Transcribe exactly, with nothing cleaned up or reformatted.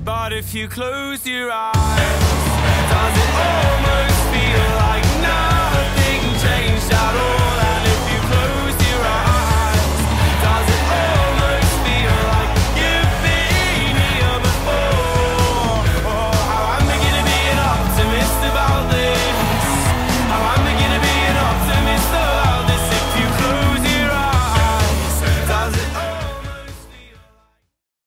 but if you close your eyes, does it almost